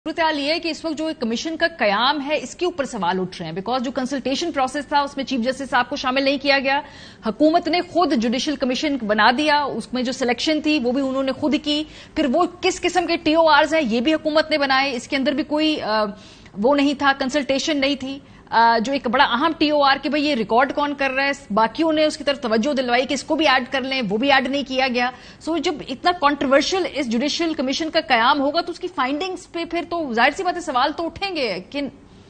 सूरत-ए-हाल ये है कि इस वक्त जो एक कमीशन का कयाम है इसके ऊपर सवाल उठ रहे हैं बिकॉज जो कंसल्टेशन प्रोसेस था उसमें चीफ जस्टिस साहब को शामिल नहीं किया गया। हुकूमत ने खुद जुडिशल कमीशन बना दिया, उसमें जो सिलेक्शन थी वो भी उन्होंने खुद की, फिर वो किस किस्म के TORs हैं ये भी हुकूमत ने बनाए, इसके अंदर भी कोई वो नहीं था, कंसल्टेशन नहीं थी। जो एक बड़ा अहम TOR कि भाई ये रिकॉर्ड कौन कर रहा है, बाकियों ने उसकी तरफ तवज्जो दिलवाई कि इसको भी ऐड कर लें, वो भी ऐड नहीं किया गया। सो जब इतना कंट्रोवर्शियल इस जुडिशियल कमीशन का कयाम होगा तो उसकी फाइंडिंग्स पे फिर तो जाहिर सी बात है सवाल तो उठेंगे। कि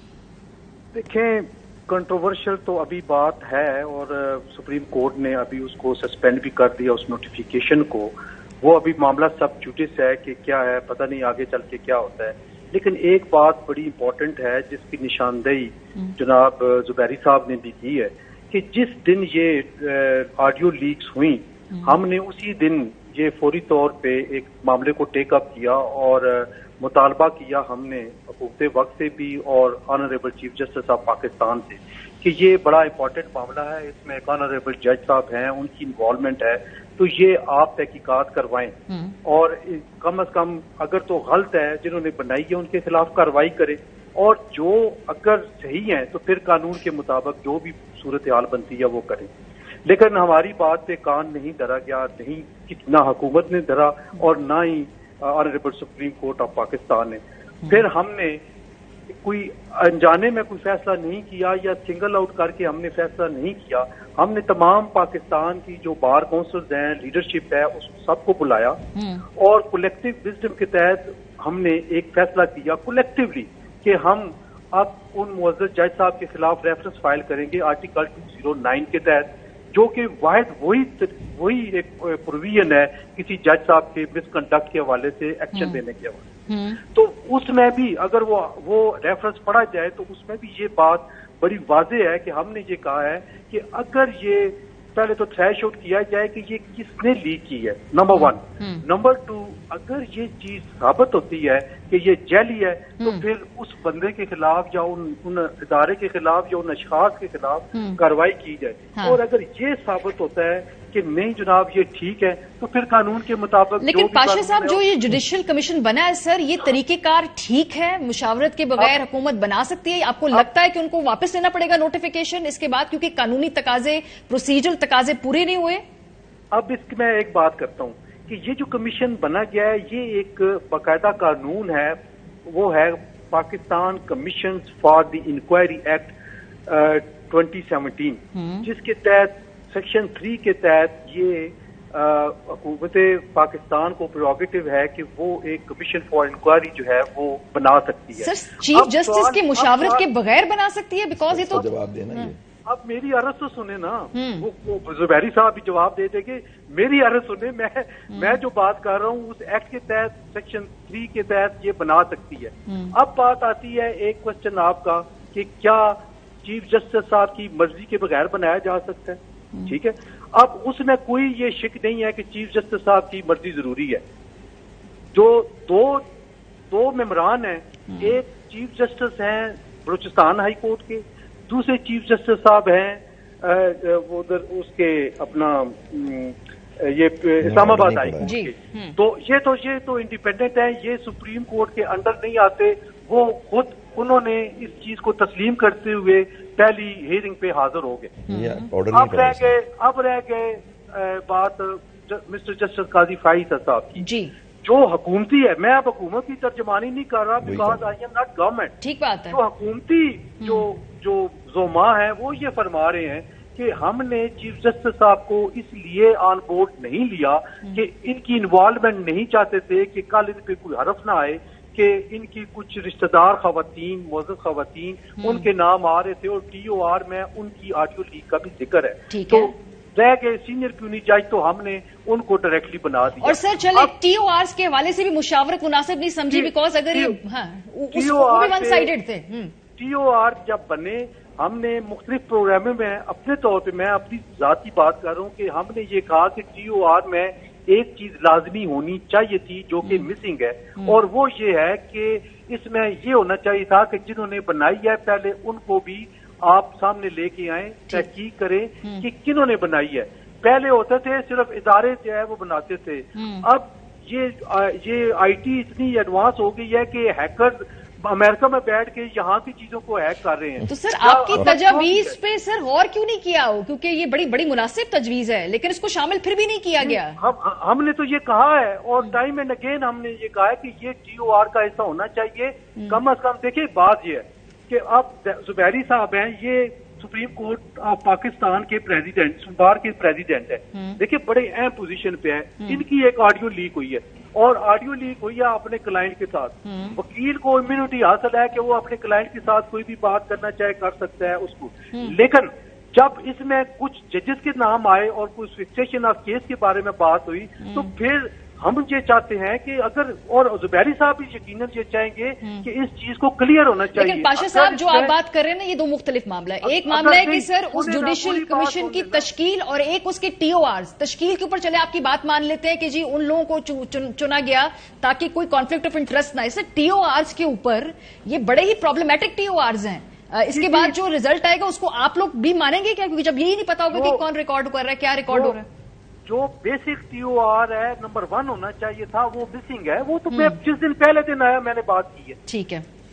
देखें, कंट्रोवर्शियल तो अभी बात है और सुप्रीम कोर्ट ने अभी उसको सस्पेंड भी कर दिया उस नोटिफिकेशन को। वो अभी मामला सब जुडिस है कि क्या है, पता नहीं आगे चल के क्या होता है। लेकिन एक बात बड़ी इंपॉर्टेंट है जिसकी निशानदेही जनाब जुबैरी साहब ने भी की है कि जिस दिन ये ऑडियो लीक्स हुई हमने उसी दिन ये फौरी तौर पे एक मामले को टेक अप किया और मुतालबा किया हमने हुकूमत वक्त से भी और honourable chief justice of Pakistan से कि ये बड़ा इंपॉर्टेंट मामला है, इसमें एक ऑनरेबल जज साहब हैं, उनकी इन्वॉल्वमेंट है, तो ये आप तहकीकात करवाएं और कम से कम अगर तो गलत है जिन्होंने बनाई है उनके खिलाफ कार्रवाई करें और जो अगर सही है तो फिर कानून के मुताबिक जो भी सूरत हाल बनती है वो करें। लेकिन हमारी बात पे कान नहीं धरा गया, नहीं ना हुकूमत ने धरा और ना ही honourable supreme court of Pakistan ने। फिर हमने कोई अनजाने में कोई फैसला नहीं किया या सिंगल आउट करके हमने फैसला नहीं किया। हमने तमाम पाकिस्तान की जो बार काउंसिल्स हैं, लीडरशिप है, उस सबको बुलाया और कलेक्टिव विजडम के तहत हमने एक फैसला किया कलेक्टिवली कि हम अब उन मुअज़्ज़ज़ जज साहब के खिलाफ रेफरेंस फाइल करेंगे आर्टिकल 209 के तहत, जो कि वाहिद वही एक प्रोविजन है किसी जज साहब के मिसकंडक्ट के हवाले से एक्शन लेने के हवाले। तो उसमें भी अगर वो रेफरेंस पढ़ा जाए तो उसमें भी ये बात बड़ी वाज़ेह है कि हमने ये कहा है कि अगर ये पहले तो थ्रेश आउट किया जाए कि ये किसने लीक की है, नंबर 1। नंबर 2, अगर ये चीज साबित होती है कि ये जैली है तो फिर उस बंदे के खिलाफ या उन इदारे के खिलाफ या उन अशखास के खिलाफ कार्रवाई की जाए। और अगर ये साबित होता है कि नहीं जनाब ये ठीक है तो फिर कानून के मुताबिक। लेकिन पाशा साहब जो ये जुडिशियल कमीशन बना है सर, ये तरीकेकार ठीक है? मुशावरत के बगैर हुकूमत बना सकती है? आपको लगता है कि उनको वापस लेना पड़ेगा नोटिफिकेशन इसके बाद क्योंकि कानूनी तकाजे, प्रोसीजरल तकाजे पूरे नहीं हुए? अब इसकी मैं एक बात करता हूँ कि ये जो कमीशन बना गया है ये एक बाकायदा कानून है, वो है Pakistan commission for the inquiry act 2017, जिसके तहत सेक्शन 3 के तहत ये हुकूमत पाकिस्तान को प्रोगेटिव है कि वो एक कमीशन फॉर इंक्वायरी जो है वो बना सकती है। सर चीफ जस्टिस के मुशावरत के बगैर बना सकती है? बिकॉज ये तो जवाब देना है। अब मेरी अर्ज तो सुने ना, वो जुबैरी साहब भी जवाब दे देंगे, मेरी अर्ज सुने। मैं जो बात कर रहा हूँ उस एक्ट के तहत सेक्शन 3 के तहत ये बना सकती है। अब बात आती है एक क्वेश्चन आपका कि क्या चीफ जस्टिस साहब की मर्जी के बगैर बनाया जा सकता है? ठीक है, अब उसमें कोई ये शिक नहीं है कि चीफ जस्टिस साहब की मर्जी जरूरी है। जो दो मेंबरान हैं, एक चीफ जस्टिस हैं बलूचिस्तान हाई कोर्ट के, दूसरे चीफ जस्टिस साहब हैं उधर उसके अपना ये इस्लामाबाद हाई कोर्ट के। तो ये तो इंडिपेंडेंट है, ये सुप्रीम कोर्ट के अंडर नहीं आते। वो खुद उन्होंने इस चीज को तस्लीम करते हुए पहली हियरिंग पे हाजिर हो गए। अब रह गए बात मिस्टर जस्टिस काजी फाइज साहब की जी, जो हुकूमती है। मैं अब हुकूमत की तर्जमानी नहीं कर रहा because I am not government. ठीक बात है। तो हुकूमती जो जोमा है वो ये फरमा रहे हैं कि हमने चीफ जस्टिस साहब को इसलिए ऑन बोर्ड नहीं लिया कि इनकी इन्वॉल्वमेंट नहीं चाहते थे कि कल इन पे कोई हरफ ना आए कि इनकी कुछ रिश्तेदार खवातीन, मुअज़्ज़ज़ खवातीन उनके नाम आ रहे थे और TOR में उनकी ऑडियो लीक का भी जिक्र है। तो रह गए सीनियर क्यूनी जज, तो हमने उनको डायरेक्टली बना दिया। और सर चले TORs के हवाले से भी मुशावरत मुनासिब नहीं समझी बिकॉज अगर ये वन साइडेड थे। TOR जब बने हमने मुख्तलिफ प्रोग्रामों में अपने तौर पे, मैं अपनी जाती बात कर रहा हूँ कि हमने ये कहा कि TOR में एक चीज लाजमी होनी चाहिए थी जो कि मिसिंग है, और वो ये है कि इसमें ये होना चाहिए था कि जिन्होंने बनाई है पहले उनको भी आप सामने लेके आए, तहकीक करें कि किन्होंने बनाई है। पहले होते थे सिर्फ इदारे जो है वो बनाते थे, अब یہ آئی ٹی اتنی ایڈوانس ہو گئی ہے کہ ہیکر امریکہ میں بیٹھ کے یہاں کی چیزوں کو ہیک کر رہے ہیں. تو سر آپ کی تجاویز پہ سر غور کیوں نہیں کیا ہو؟ کیونکہ یہ بڑی مناسب تجویز ہے، لیکن اس کو شامل پھر بھی نہیں کیا گیا. ہم نے تو یہ کہا ہے اور ٹائم اینڈ اگین ہم نے یہ کہا ہے کہ یہ ٹی او آر کا ایسا ہونا چاہیے. کم از کم دیکھیں بات یہ ہے کہ اب زبیری صاحب ہیں، یہ سپریم کورٹ آف پاکستان کے پریزیڈنٹ، بار کے پریزیڈنٹ ہے. دیکھیں بڑے اہم پوزیشن پہ ہے. ان کی ایک آڈیو لیک ہوئی ہے اور آڈیو لیک ہوئی ہے اپنے کلائنٹ کے ساتھ. وکیل کو امیونٹی حاصل ہے کہ وہ اپنے کلائنٹ کے ساتھ کوئی بھی بات کرنا چاہے کر سکتا ہے اس کو. لیکن جب اس میں کچھ ججز کے نام آئے اور کچھ فکسیشن آف کیس کے بارے میں بات ہوئی تو پھر ہم یہ چاہتے ہیں کہ اگر، اور زبیری صاحب بھی یقیناً یہ چاہیں گے کہ اس چیز کو کلیئر ہونا چاہیے. لیکن پاشا صاحب جو آپ بات کر رہے ہیں نا، یہ دو مختلف معاملہ ہے. ایک معاملہ ہے کہ سر اس جوڈیشل کمیشن کی تشکیل اور ایک اس کے ٹی او آرز. تشکیل کے اوپر چلے آپ کی بات مان لیتے ہیں کہ جی ان لوگوں کو چنا گیا تاکہ کوئی کانفلکٹ آف انٹرسٹ نہ. سر ٹی او آرز کے اوپر یہ بڑے ہی پرابلمٹک ٹی او آرز ہیں. اس کے بعد جو ریزلٹ آئے گا اس کو آپ لوگ بھی مانیں گے کیا؟ کیونکہ جب یہی نہیں پتا ہوگا کہ کون ریکارڈ کر رہا ہے، کیا ریکارڈ ہو رہا ہے. جو بیسک ٹی او آر ہے نمبر 1 ہونا چاہیے تھا وہ مسنگ ہے. وہ تو میں جس دن پہلے دن آیا میں نے بات کی ہے. ٹھیک ہے.